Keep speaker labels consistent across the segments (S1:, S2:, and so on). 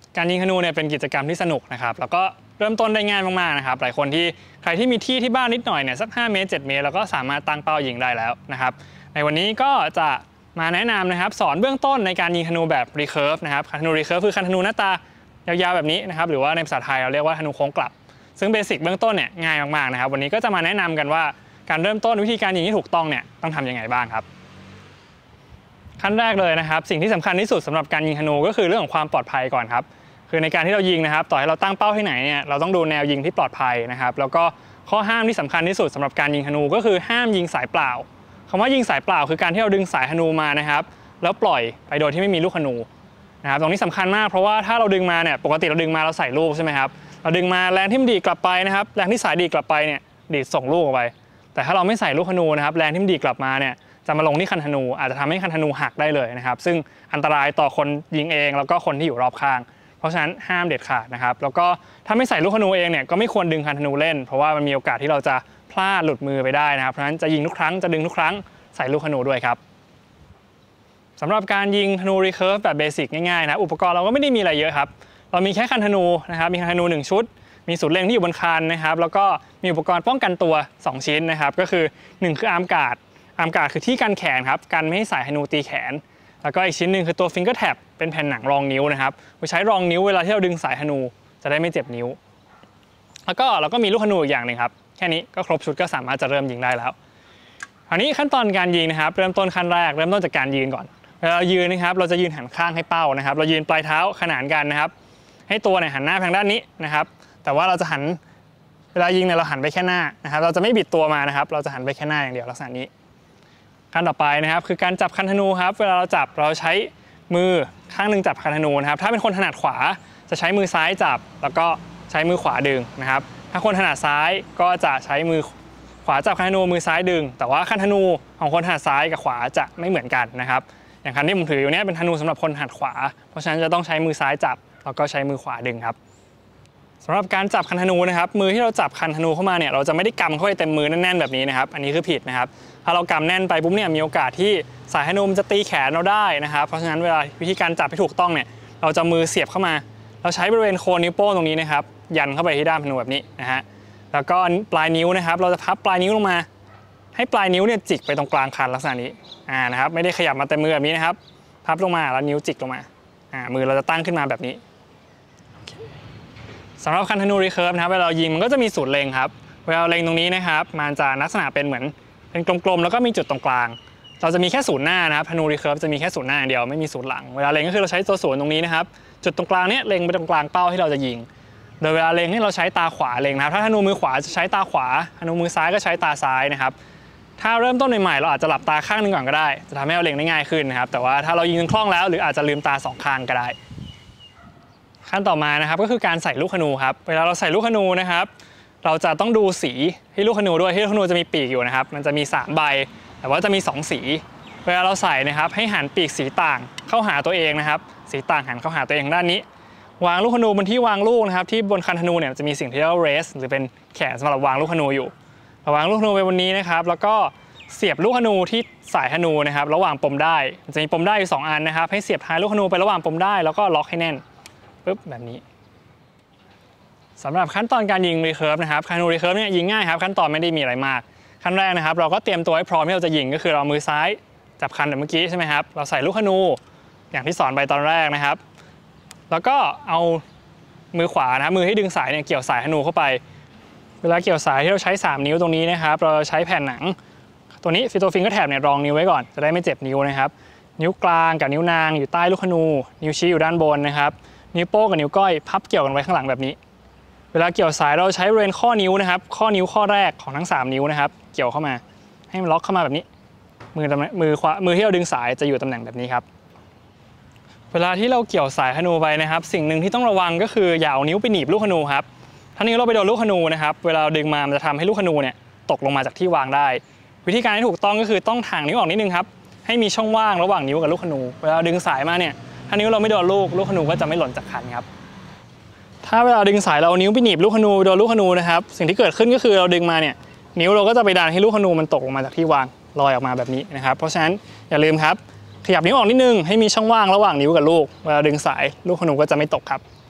S1: การยิงธนูเนี่ยเป็นกิจกรรมที่สนุกนะครับแล้วก็เริ่มต้นได้ง่ายมากๆนะครับหลายคนที่ใครที่มีที่บ้านนิดหน่อยเนี่ยสัก5 เมตร 7 เมตรแล้วก็สามารถตั้งเป้ายิงได้แล้วนะครับในวันนี้ก็จะมาแนะนำนะครับสอนเบื้องต้นในการยิงธนูแบบ recurve นะครับธนู recurve คือคันธนูหน้าตายาวๆแบบนี้นะครับหรือว่าในภาษาไทยเราเรียกว่าธนูโค้งกลับซึ่งเบสิกเบื้องต้นเนี่ยง่ายมากๆนะครับวันนี้ก็จะมาแนะนำกันว่าการเริ่มต้นวิธีการยิงที่ถูกต้องเนี่ยต้องทำยังไงบ้างครับขั้นแรกเลยนะครับสิ่งที่สำคัญที่สุดสำหรับการยิงธนูก็คือเรื่องของความปลอดภัยก่อนครับคือในการที่เรายิงนะครับต่อให้เราตั้งเป้าที่ไหนเนี่ยเราต้องดูแนวยิงที่ปลอดภัยนะครับแล้วก็ข้อห้ามที่สำคัญที่สุดสำหรับการยิงธนูก็คือห้ามยิงสายเปล่าคำว่ายิงสายเปล่าคือการที่เราดึงสายธนูมานะครับแล้วปล่อยไปโดยที่ไม่มีลูกธนูนะครับตรงนี้สำคัญมากเพราะว่าถ้าเราดึงมาเนี่ยปกติเราดึงมาเราใส่ลูกใช่ไหมครับเราดึงมาแรงที่มันดีดกลับไปนะครับแรงที่สายดีดกลับไปเนี่ยดีดส่งลูกออกไปแต่ถ้าเราไม่ใส่ลูกธนูนะครับแรงที่มันดีดกลับมาเนี่ยจะมาลงที่คันธนูอาจจะทำให้คันธนูหักได้เลยนะครับซึ่งอันตรายต่อคนยิงเองแล้วก็คนที่อยู่รอบข้างเพราะฉะนั้นห้ามเด็ดขาดนะครับแล้วก็ถ้าไม่ใส่ลูกธนูเองเนี่ยก็ไม่ควรดึงคันธนูเล่นเพราะว่ามันมีโอกาสที่เราจะพลาดหลุดมือไปได้นะครับเพราะฉะนั้นจะยิงทุกครั้งจะดึงทุกครั้งใส่ลูกธนูด้วยครับสำหรับการยิงธนู recurve แบบเบสิกง่ายๆนะอุปกรณ์เราก็ไม่ได้มีอะไรเยอะครับเรามีแค่คันธนูนะครับมีคันธนู1ชุดมีสูตรเล็งที่อยู่บนคันนะครับแล้วก็มีอุปกรณ์ป้องกันตัว2ชิ้นนะครับก็คือ1คืออาร์มการ์ดคือที่กันแขนครับกันไม่ให้สายธนูตีแขนแล้วก็อีกชิ้นหนึ่งคือตัว finger tap เป็นแผ่นหนังรองนิ้วนะครับไว้ใช้รองนิ้วเวลาที่เราดึงสายธนูจะได้ไม่เจ็บนิ้วแล้วก็เราก็มีลูกธนูอีกอย่างหนึ่งครับแค่นี้ก็ครบชุดก็สามารถจะเริ่มยิงได้แล้วคราวนี้ขั้นตอนการยิงนะครับเริ่มต้นขั้นแรกเริ่มต้นจากการยืนก่อนเวลาเรายืนนะครับเราจะยืนหันข้างให้เป้านะครับเรายืนปลายเท้าขนานกันนะครับให้ตัวเนี่ยหันหน้าทางด้านนี้นะครับแต่ว่าเราจะหันเวลายิงเนี่ยเราหันไปแค่หน้านะครับเราจะไม่บิดตัวมานะครับเราจะหันไปแค่หน้าอย่างเดียวลักษณะนี้ขั้นต่อไปนะครับคือการจับคันธนูครับเวลาเราจับเราใช้มือข้างหนึ่งจับคันธนูนะครับถ้าเป็นคนถนัดขวาจะใช้มือซ้ายจับแล้วก็ใช้มือขวาดึงนะครับถ้าคนถนัดซ้ายก็จะใช้มือขวาจับคันธนูมือซ้ายดึงแต่ว่าคันธนูของคนถนัดซ้ายกับขวาจะไม่เหมือนกันนะครับอย่างคันที่ผมถืออยู่นี้เป็นธนูสำหรับคนถนัดขวาเพราะฉะนั้นจะต้องใช้มือซ้ายจับแล้วก็ใช้มือขวาดึงครับสำหรับการจับคันธนูนะครับมือที่เราจับคันธนูเข้ามาเนี่ยเราจะไม่ได้กำเข้าไปเต็มมือแน่นๆแบบนี้นะครับอันนี้คือผิดนะครับถ้าเรากำแน่นไปปุ๊บเนี่ยมีโอกาสที่สายธนูมันจะตีแขนเราได้นะครับเพราะฉะนั้นเวลาวิธีการจับให้ถูกต้องเนี่ยเราจะมือเสียบเข้ามาเราใช้บริเวณโคนนิ้วโป้งตรงนี้นะครับยันเข้าไปที่ด้ามธนูแบบนี้นะฮะแล้วก็ปลายนิ้วนะครับเราจะพับปลายนิ้วลงมาให้ปลายนิ้วเนี่ยจิกไปตรงกลางคันลักษณะนี้นะครับไม่ได้ขยับมาเต็มมือแบบนี้นะครับพับลงมาแล้วนิ้วจิกลงมามือเราจะตั้งขึ้นมาแบบนี้สำหรับคันธนู recurve นะครับเวลาเรายิงมันก็จะมีศูนย์เล็งครับเวลาเล็งตรงนี้นะครับมันจะลักษณะเป็นเหมือนเป็นกลมๆแล้วก็มีจุดตรงกลางเราจะมีแค่ศูนย์หน้านะครับธนู recurve จะมีแค่ศูนย์หน้าอย่างเดียวไม่มีศูนย์หลังเวลาเล็งก็คือเราใช้ตัวศูนย์ตรงนี้นะครับจุดตรงกลางเนี้ยเล็งไปตรงกลางเป้าที่เราจะยิงโดยเวลาเล็งให้เราใช้ตาขวาเล็งนะครับถ้าธนูมือขวาจะใช้ตาขวาธนูมือซ้ายก็ใช้ตาซ้ายนะครับถ้าเริ่มต้นใหม่ๆเราอาจจะหลับตาข้างนึงก่อนก็ได้จะทำให้เราเล็งได้ง่ายขึ้นนะครับแต่ว่าถ้าเรายิงคล่องแล้วหรืออาจจะลืมตา2ข้างก็ได้ขั้นต่อมานะครับก็คือการใส่ลูกธนูครับเวลาเราใส่ลูกธนูนะครับเราจะต้องดูสีที่ลูกธนูด้วยที่ลูกธนูจะมีปีกอยู่นะครับมันจะมี3ใบแต่ว่าจะมี2สีเวลาเราใส่นะครับให้หันปีกสีต่างเข้าหาตัวเองนะครับสีต่างหันเข้าหาตัวเองด้านนี้วางลูกธนูบนที่วางลูกนะครับที่บนคันธนูเนี่ยจะมีสิ่งที่เรียกว่า rest หรือเป็นแขนสำหรับวางลูกธนูอยู่วางลูกธนูไปบนนี้นะครับแล้วก็เสียบลูกธนูที่สายธนูนะครับระหว่างปมได้จะมีปมได้อยู่2อันนะครับให้เสียบท้ายลูกธนูไประหว่างปมได้แล้วก็ล็อกให้แน่นปึ๊บแบบนี้สำหรับขั้นตอนการยิง recurve นะครับคันธนู recurve เนี่ยยิงง่ายครับขั้นตอนไม่ได้มีอะไรมากขั้นแรกนะครับเราก็เตรียมตัวให้พร้อมที่เราจะยิงก็คือเรามือซ้ายจับคันแบบเมื่อกี้ใช่ไหมครับเราใส่ลูกธนูอย่างที่สอนไปตอนแรกนะครับแล้วก็เอามือขวานะมือที่ดึงสายเนี่ยเกี่ยวสายธนูเข้าไปเวลาเกี่ยวสายที่เราใช้3นิ้วตรงนี้นะครับเราใช้แผ่นหนังตัวนี้ตัว finger tap เนี่ยรองนิ้วไว้ก่อนจะได้ไม่เจ็บนิ้วนะครับนิ้วกลางกับนิ้วนางอยู่ใต้ลูกธนูนิ้วชี้อยู่ด้านบนนะครับนิ้วโป้งกับนิ้วก้อยพับเกี่ยวกันไว้ข้างหลังแบบนี้เวลาเกี่ยวสายเราใช้บริเวณข้อนิ้วนะครับข้อนิ้วข้อแรกของทั้ง3นิ้วนะครับเกี่ยวเข้ามาให้มันล็อกเข้ามาแบบนี้มือที่เราดึงสายจะอยู่ตำแหน่งแบบนี้ครับเวลาที่เราเกี่ยวสายธนูไปนะครับสิ่งหนึ่งที่ต้องระวังก็คืออย่าเอานิ้วไปหนีบลูกธนูครับถ้านิ้วเราไปโดนลูกธนูนะครับเวลาดึงมามันจะทำให้ลูกธนูเนี่ยตกลงมาจากที่วางได้วิธีการที่ถูกต้องก็คือต้องถ่างนิ้วออกนิดนึงครับให้มีช่องว่างระหว่างนิ้วกับลูกธนูเวลาดึงสายมาเนี่ยถ้านิ้วเราไม่โดนลูกธนูก็จะไม่หล่นจากคันครับถ้าเวลาดึงสายเรานิ้วไปหนีบลูกธนูโดนลูกธนูนะครับสิ่งที่เกิดขึ้นก็คือเราดึงมาเนี่ยนิ้วเราก็จะไปดันให้ลูกธนูมันตกลงมาจากที่วางลอยออกมาแบบนี้นะครับเพราะฉะนั้นอย่าลืมครับขยับนิ้วออกนิดนึงให้มีช่องว่างระหว่างนิ้วกับลูกเวลาดึงสายลูกธนูก็จะไม่ตกครับ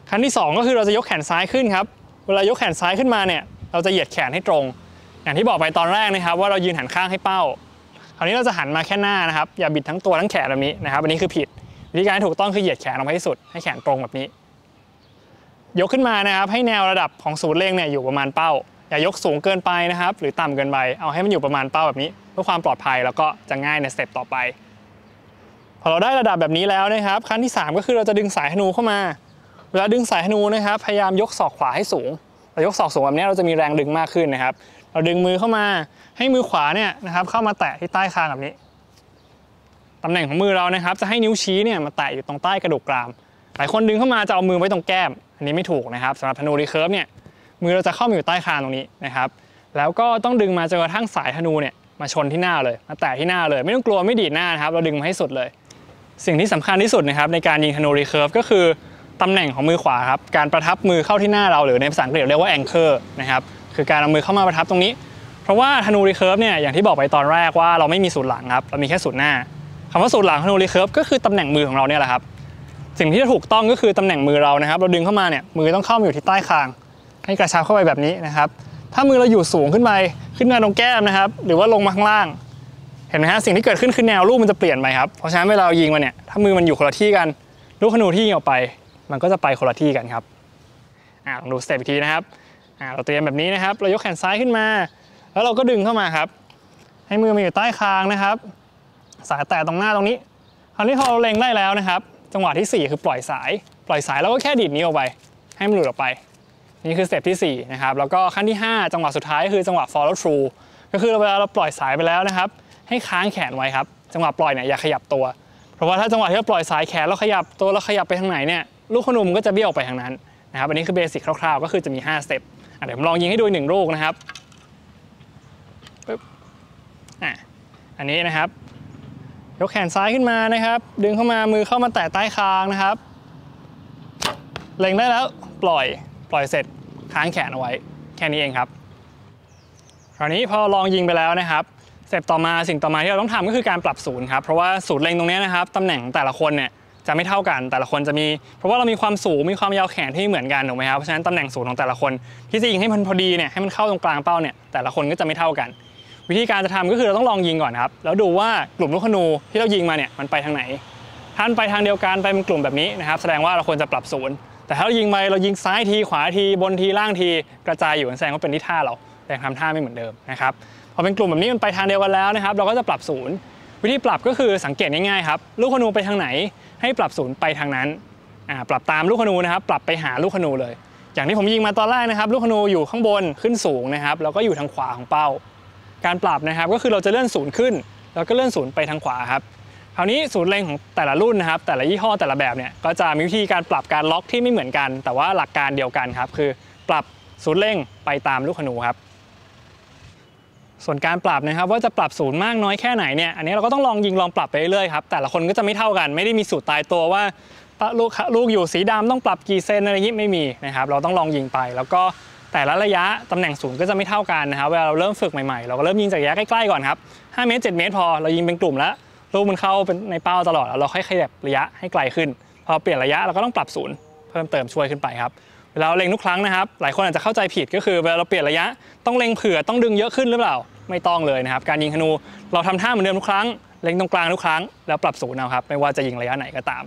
S1: ขั้นที่2ก็คือเราจะยกแขนซ้ายขึ้นครับเวลายกแขนซ้ายขึ้นมาเนี่ยเราจะเหยียดแขนให้ตรงอย่างที่บอกไปตอนแรกนะครับว่าเรายืนหันข้างให้เป้าคราวนี้เราจะหันมาแค่หน้านะครับอย่าบิดทั้งตัวทั้งแขนแบบนี้นะครับอันนี้คือผิดวิธีการถูกต้องคือเหยียดแขนลงไปที่สุดให้แขนตรงแบบนี้ยกขึ้นมานะครับให้แนวระดับของศูนย์เล็งเนี่ยอยู่ประมาณเป้าอย่ายกสูงเกินไปนะครับหรือต่ำเกินไปเอาให้มันอยู่ประมาณเป้าแบบนี้เพื่อความปลอดภัยแล้วก็จะง่ายในสเต็ปต่อไปพอเราได้ระดับแบบนี้แล้วนะครับขั้นที่3ก็คือเราจะดึงสายธนูเข้ามาเวลาดึงสายธนูนะครับพยายามยกศอกขวาให้สูงเรายกศอกสูงแบบนี้เราจะมีแรงดึงมากขึ้นนะครับเราดึงมือเข้ามาให้มือขวาเนี่ยนะครับเข้ามาแตะที่ใต้คางแบบนี้ตำแหน่งของมือเรานะครับจะให้นิ้วชี้เนี่ยมาแตะอยู่ตรงใต้กระดูกกรามหลายคนดึงเข้ามาจะเอามือไว้ตรงแก้มอันนี้ไม่ถูกนะครับสำหรับธนูรีเคิร์ฟเนี่ยมือเราจะเข้ามาอยู่ใต้คางตรงนี้นะครับแล้วก็ต้องดึงมาจนกระทั่งสายธนูเนี่ยมาชนที่หน้าเลยมาแตะที่หน้าเลยไม่ต้องกลัวไม่ดีดหน้านะครับเราดึงมาให้สุดเลยสิ่งที่สำคัญที่สุดนะครับในการยิงธนูรีเคิร์ฟก็คือตำแหน่งของมือขวาครับการประทับมือเข้าที่หน้าเราหรือในภาษาอังกฤษเรียกว่า anchor นะครับคือการเอามือเข้ามาประทับตรงนี้เพราะว่าธนูรีเคิร์ฟเนี่ยอย่างที่บอกไปตอนแรกว่าเราไม่มีศูนย์หลังครับเรามีแค่ศูนย์หน้าคำว่าศูนย์หลังธนูรีเคิร์ฟก็คือตำแหน่งมือของเราเนี่ยแหละครับสิ่งที่จะถูกต้องก็คือตำแหน่งมือเรานะครับเราดึงเข้ามาเนี่ยมือต้องเข้ามาอยู่ที่ใต้คางให้กระชับเข้าไปแบบนี้นะครับถ้ามือเราอยู่สูงขึ้นมาตรงแก้มนะครับหรือว่าลงมาข้างล่างเห็นไหมฮะสิ่งที่เกิดขึ้นคือแนวลูกมันจะเปลี่ยนไปครับเพราะฉะนั้นเวลาเรายิงมาเนี่ยถ้ามือมันอยู่คนละที่กันลูกธนูที่ยิงออกไปมันก็จะไปคนละที่กันครับลองดูสเต็ปอีกทีนะครับเราเตรียมแบบนี้นะครับเรายกแขนซ้ายขึ้นมาแล้วเราก็ดึงเข้ามาครับให้มือมาอยู่ใต้คางนะครับสายแตะตรงหน้าตรงนี้คราวนี้พอเราเล็งได้แล้วนะครับจังหวะที่4คือปล่อยสายแล้วก็แค่ดีดนิ้วออกไปให้มันหลุดออกไปนี่คือสเต็ปที่4นะครับแล้วก็ขั้นที่5จังหวะสุดท้ายคือจังหวะ follow through ก็คือเวลาเราปล่อยสายไปแล้วนะครับให้ค้างแขนไว้ครับจังหวะปล่อยเนี่ยอย่าขยับตัวเพราะว่าถ้าจังหวะที่เราปล่อยสายแขนแล้วขยับตัวแล้วขยับไปทางไหนเนี่ยลูกธนูมันก็จะเบี้ยวออกไปทางนั้นนะครับอันนี้คือเบสิกคร่าวๆก็คือจะมี5สเต็ปเดี๋ยวผมลองยิงให้ดู1ลูกนะครับปึ๊บอันนี้นะครับยกแขนซ้ายขึ้นมานะครับดึงเข้ามามือเข้ามาแตะใต้คางนะครับเล็งได้แล้วปล่อยเสร็จค้างแขนเอาไว้แค่นี้เองครับคราวนี้พอลองยิงไปแล้วนะครับสเต็ปต่อมาสิ่งต่อมาที่เราต้องทำก็คือการปรับศูนย์ครับเพราะว่าศูนย์เล็งตรงนี้นะครับตำแหน่งแต่ละคนเนี่ยจะไม่เท่ากันแต่ละคนจะมีเพราะว่าเรามีความสูงมีความยาวแขนที่เหมือนกันถูกไหมครับเพราะฉะนั้นตำแหน่งศูนย์ของแต่ละคนที่จะยิงให้มันพอดีเนี่ยให้มันเข้าตรงกลางเป้าเนี่ยแต่ละคนก็จะไม่เท่ากันวิธีการจะทำก็คือเราต้องลองยิงก่อนครับแล้วดูว่ากลุ่มลูกธนูที่เรายิงมาเนี่ยมันไปทางไหนถ้าไปทางเดียวกันไปเป็นกลุ่มแบบนี้นะครับแสดงว่าเราควรจะปรับศูนย์แต่ถ้าเรายิงซ้ายทีขวาทีบนทีล่างทีกระจายอยู่แสดงว่าเป็นที่ท่าเราแต่ทำท่าไม่เหมือนเดิมนะครับพอเป็นกลุ่มแบบนี้มันไปทางเดียวกันแล้วนะครับเราก็จะปรับศูนย์วิธีปรับก็คือสังเกตง่ายๆครับลูกธนูไปทางไหนให้ปรับศูนย์ไปทางนั้นปรับตามลูกธนูนะครับปรับไปหาลูกธนูเลยอย่างที่ผมยิงมาตอนแรกนะครับลูกธนูอยู่ข้างบนขึ้นสูงนะครับแล้วก็อยู่ทางขวาของเป้าการปรับนะครับก็คือเราจะเลื่อนศูนย์ขึ้นแล้วก็เลื่อนศูนย์ไปทางขวาครับคราวนี้ศูนย์เล็งของแต่ละรุ่นนะครับแต่ละยี่ห้อแต่ละแบบเนี่ยก็จะมีวิธีการปรับการล็อกที่ไม่เหมือนกันแต่ว่าหลักการเดียวกันครับคือปรับศูนย์เล็งไปตามลูกธนูครับส่วนการปรับนะครับว่าจะปรับศูนย์มากน้อยแค่ไหนเนี่ยอันนี้เราก็ต้องลองปรับไปเรื่อยๆครับแต่ละคนก็จะไม่เท่ากันไม่ได้มีสูตรตายตัวว่าลูกอยู่สีดำต้องปรับกี่เซนอะไรอย่างนี้ไม่มีนะครับเราต้องลองยิงไปแล้วก็แต่ละระยะตำแหน่งศูนย์ก็จะไม่เท่ากันนะครับเวลาเราเริ่มฝึกใหม่ๆเราก็เริ่มยิงจากระยะใกล้ๆก่อนครับ5 เมตร 7 เมตรพอเรายิงเป็นกลุ่มแล้วลูกมันเข้าเป็นในเป้าตลอดแล้วเราค่อยขยับระยะให้ไกลขึ้นพอเปลี่ยนระยะเราก็ต้องปรับศูนย์เพิ่มเติมช่วยขึ้นไปครับเวลาเล็งทุกครั้งนะครับหลายคนอาจจะเข้าใจผิดก็คือเวลาเราเปลี่ยนระยะต้องเล็งเผื่อต้องดึงเยอะขึ้นหรือเปล่าไม่ต้องเลยนะครับการยิงธนูเราทำท่าเหมือนเดิมทุกครั้งเล็งตรงกลางทุกครั้งแล้วปรับศูนย์เอาครับไม่ว่าจะยิงระยะไหนก็ตาม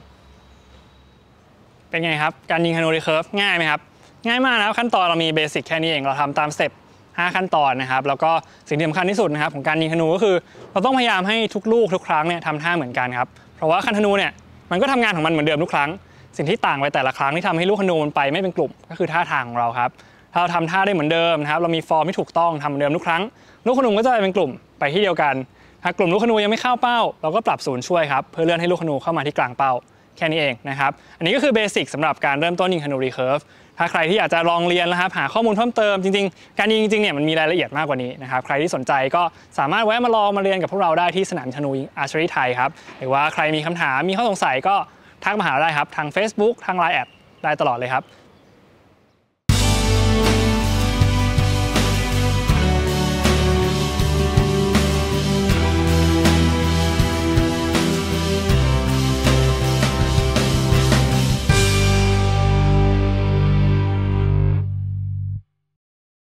S1: เป็นไงครับการยิงธนูรีเคิร์ฟง่ายไหมครับง่ายมากนะครับขั้นตอนเรามีเบสิกแค่นี้เองเราทำตามสเต็ป5ขั้นตอนนะครับแล้วก็สิ่งที่สำคัญที่สุดนะครับของการยิงธนูก็คือเราต้องพยายามให้ทุกลูกทุกครั้งเนี่ยทำท่าเหมือนกันครับเพราะว่าคันธนูเนี่ยมันก็ทำงานของมันเหมือนเดิมทุกครั้งสิ่งที่ต่างไปแต่ละครั้งที่ทำให้ลูกธนูมันไปไม่เป็นกลุ่มก็คือท่าทางของเราครับถ้าเราทำท่าได้เหมือนเดิมนะครับเรามีฟอร์มที่ถูกต้องทำเหมือนเดิมทุกครั้งลูกธนูก็จะเป็นกลุ่มไปที่เดียวกันถ้ากลุ่มลูกธนูยังไม่เข้าเป้าเราก็ปรับศูนย์ช่วยครับเพื่อเลื่อนให้ลูกธนูเข้ามาที่กลางเป้าแค่นี้เองนะครับอันนี้ก็คือเบสิกสำหรับการเริ่มต้นยิงธนูรีเคิร์ฟถ้าใครที่อยากจะลองเรียนนะครับหาข้อมูลเพิ่มเติมจริงๆการยิงจริงๆเนี่ยมันมีรายละเอียดมากกว่านี้นะครับใครที่สนใจก็สามารถแวะมาลองมาเรียนกับพวกเราได้ที่สนามธนูอาร์เชอรี่ไทยครับหรือว่าใครมีคำถามมีข้อสงสัยก็ทักมาหาได้ครับทาง Facebook ทาง LINE แอดได้ตลอดเลยครับ